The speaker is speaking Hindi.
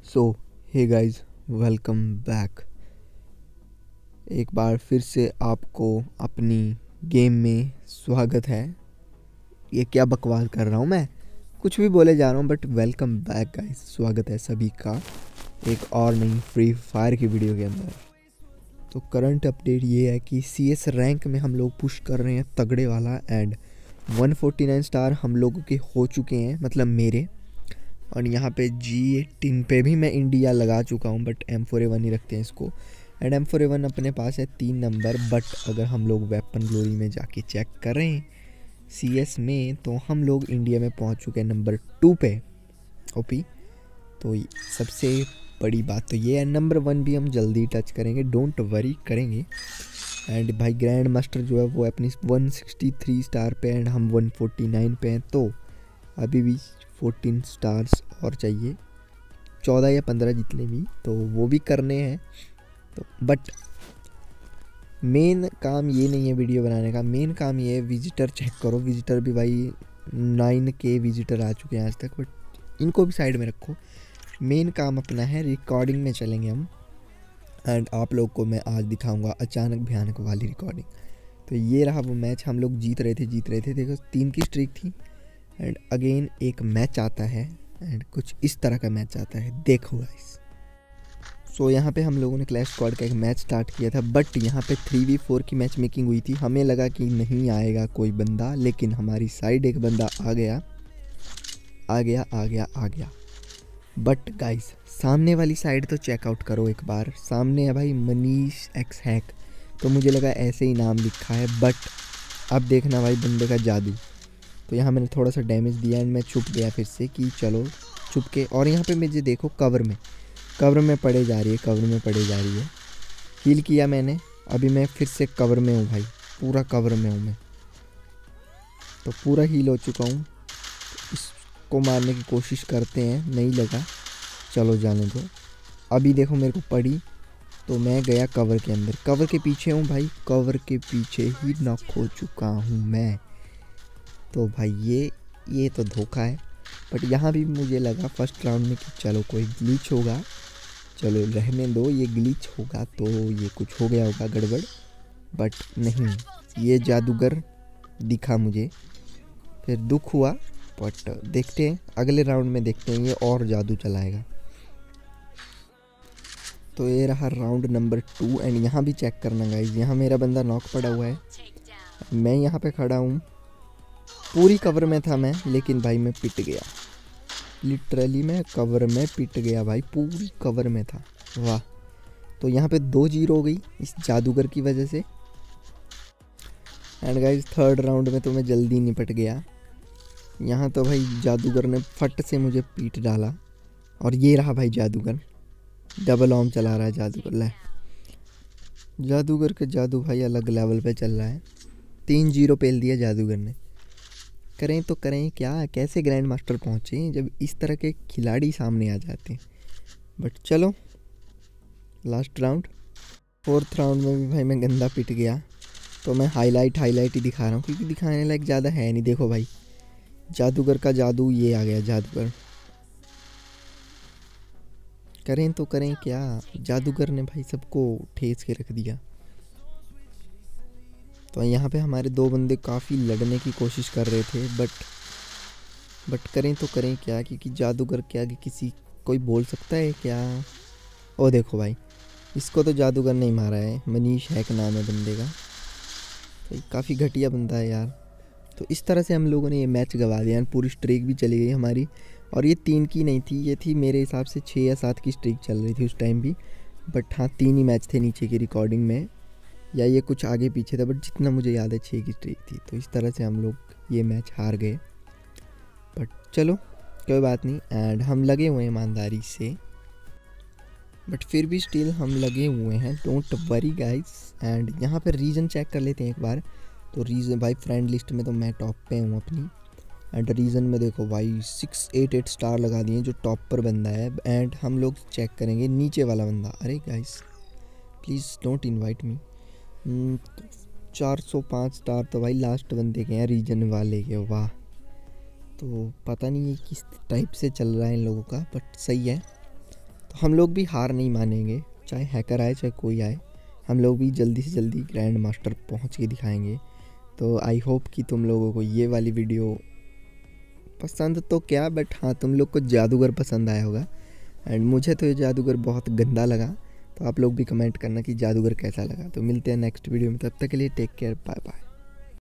सो हे गाइस, वेलकम बैक। एक बार फिर से आपको अपनी गेम में स्वागत है। ये क्या बकवास कर रहा हूँ मैं, कुछ भी बोले जा रहा हूँ, बट वेलकम बैक गाइस। स्वागत है सभी का एक और नई फ्री फायर की वीडियो के अंदर। तो करंट अपडेट ये है कि CS रैंक में हम लोग पुश कर रहे हैं तगड़े वाला, एंड 149 स्टार हम लोगों के हो चुके हैं, मतलब मेरे। और यहाँ पे G18 पे भी मैं इंडिया लगा चुका हूँ, बट M4A1 ही रखते हैं इसको। एंड M4A1 अपने पास है 3 नंबर, बट अगर हम लोग वेपन ग्लोरी में जाके चेक करें CS में, तो हम लोग इंडिया में पहुँच चुके हैं नंबर 2 पे ओपी। तो सबसे बड़ी बात तो ये है, नंबर 1 भी हम जल्दी टच करेंगे, डोंट वरी करेंगे। एंड भाई ग्रैंड मास्टर जो है वो अपनी 163 स्टार पे, एंड हम 149 पे हैं। तो अभी भी 14 स्टार्स और चाहिए, 14 या 15 जितने भी, तो वो भी करने हैं। तो बट मेन काम ये नहीं है वीडियो बनाने का, मेन काम ये है विजिटर चेक करो। विजिटर भी भाई 9K विजिटर आ चुके हैं आज तक, बट इनको भी साइड में रखो। मेन काम अपना है रिकॉर्डिंग में चलेंगे हम, एंड आप लोग को मैं आज दिखाऊंगा अचानक भयानक वाली रिकॉर्डिंग। तो ये रहा वो मैच, हम लोग जीत रहे थे। देखो 3 की स्ट्रीक थी, एंड अगेन एक मैच आता है, एंड कुछ इस तरह का मैच आता है, देखो गाइस। सो यहाँ पे हम लोगों ने क्लैश स्क्वाड का एक मैच स्टार्ट किया था, बट यहाँ पे 3v4 की मैच मेकिंग हुई थी। हमें लगा कि नहीं आएगा कोई बंदा, लेकिन हमारी साइड एक बंदा आ गया। बट गाइस सामने वाली साइड तो चेकआउट करो एक बार। सामने है भाई मनीष एक्स हैक, तो मुझे लगा ऐसे ही नाम लिखा है, बट अब देखना भाई बंदे का जादू। तो यहाँ मैंने थोड़ा सा डैमेज दिया, एंड मैं छुप गया फिर से कि चलो छुप के। और यहाँ पे मुझे देखो कवर में पड़े जा रही है। हील किया मैंने, अभी मैं फिर से कवर में हूँ भाई, पूरा कवर में हूँ मैं, तो पूरा हील हो चुका हूँ। इसको मारने की कोशिश करते हैं, नहीं लगा, चलो जाने दो। अभी देखो मेरे को पड़ी, तो मैं गया कवर के अंदर, कवर के पीछे हूँ भाई, कवर के पीछे ही नॉक हो चुका हूँ मैं। तो भाई ये तो धोखा है। बट यहाँ भी मुझे लगा फर्स्ट राउंड में कि चलो कोई ग्लिच होगा, चलो रहने दो, ये ग्लिच होगा तो ये कुछ हो गया होगा गड़बड़, बट नहीं, ये जादूगर दिखा मुझे, फिर दुख हुआ। बट देखते हैं अगले राउंड में, देखते हैं ये और जादू चलाएगा। तो ये रहा राउंड नंबर 2, एंड यहाँ भी चेक करना गाइस, यहाँ मेरा बंदा नॉक पड़ा हुआ है, मैं यहाँ पे खड़ा हूँ, पूरी कवर में था मैं, लेकिन भाई मैं पिट गया, लिटरली मैं कवर में पिट गया भाई, पूरी कवर में था। वाह। तो यहाँ पे 2-0 हो गई इस जादूगर की वजह से। एंड गाइस थर्ड राउंड में तो मैं जल्दी निपट गया। यहाँ तो भाई जादूगर ने फट से मुझे पीट डाला, और ये रहा भाई जादूगर, डबल ऑर्म चला रहा है जादूगर। ले जादूगर का जादू भाई अलग लेवल पे चल रहा है। 3-0 पेल दिया जादूगर ने। करें तो करें क्या, कैसे ग्रैंड मास्टर पहुँचे जब इस तरह के खिलाड़ी सामने आ जाते हैं। बट चलो लास्ट राउंड, 4th राउंड में भी भाई मैं गंदा पिट गया। तो मैं हाईलाइट ही दिखा रहा हूँ, क्योंकि दिखाने लायक ज़्यादा है नहीं। देखो भाई जादूगर का जादू, ये आ गया जादूगर। करें तो करें क्या, जादूगर ने भाई सबको ठेस के रख दिया। तो यहाँ पे हमारे 2 बंदे काफ़ी लड़ने की कोशिश कर रहे थे, बट करें तो करें क्या, क्योंकि जादूगर के आगे किसी कोई बोल सकता है क्या। ओ देखो भाई, इसको तो जादूगर नहीं मारा है, मनीष हैक नाम है बंदे का, तो काफ़ी घटिया बंदा है यार। तो इस तरह से हम लोगों ने ये मैच गवा दिया, पूरी स्ट्रीक भी चली गई हमारी। और ये 3 की नहीं थी, ये थी मेरे हिसाब से 6 या 7 की स्ट्रीक चल रही थी उस टाइम भी। बट हाँ 3 ही मैच थे नीचे की रिकॉर्डिंग में, या ये कुछ आगे पीछे था, बट जितना मुझे याद है 6 की स्ट्रीक थी। तो इस तरह से हम लोग ये मैच हार गए, बट चलो कोई बात नहीं। एंड हम लगे हुए हैं ईमानदारी से, बट फिर भी स्टिल हम लगे हुए हैं, डोंट वरी गाइस। एंड यहाँ पर रीजन चेक कर लेते हैं एक बार। तो रीजन भाई फ्रेंड लिस्ट में तो मैं टॉप पे हूँ अपनी, एंड रीजन में देखो भाई 688 स्टार लगा दिए, जो टॉप पर बंदा है। एंड हम लोग चेक करेंगे नीचे वाला बंदा। अरे guys please don't invite me. 405 star तो भाई लास्ट बंदे के हैं रीजन वाले के। वाह। तो पता नहीं ये किस टाइप से चल रहा है इन लोगों का, बट सही है। तो हम लोग भी हार नहीं मानेंगे, चाहे हैकर आए चाहे कोई आए, हम लोग भी जल्दी से जल्दी ग्रैंड मास्टर पहुँच के दिखाएंगे। तो आई होप कि तुम लोगों को ये वाली वीडियो पसंद तो क्या, बट हाँ तुम लोग को जादूगर पसंद आया होगा। एंड मुझे तो ये जादूगर बहुत गंदा लगा। तो आप लोग भी कमेंट करना कि जादूगर कैसा लगा। तो मिलते हैं नेक्स्ट वीडियो में, तब तक के लिए टेक केयर, बाय बाय।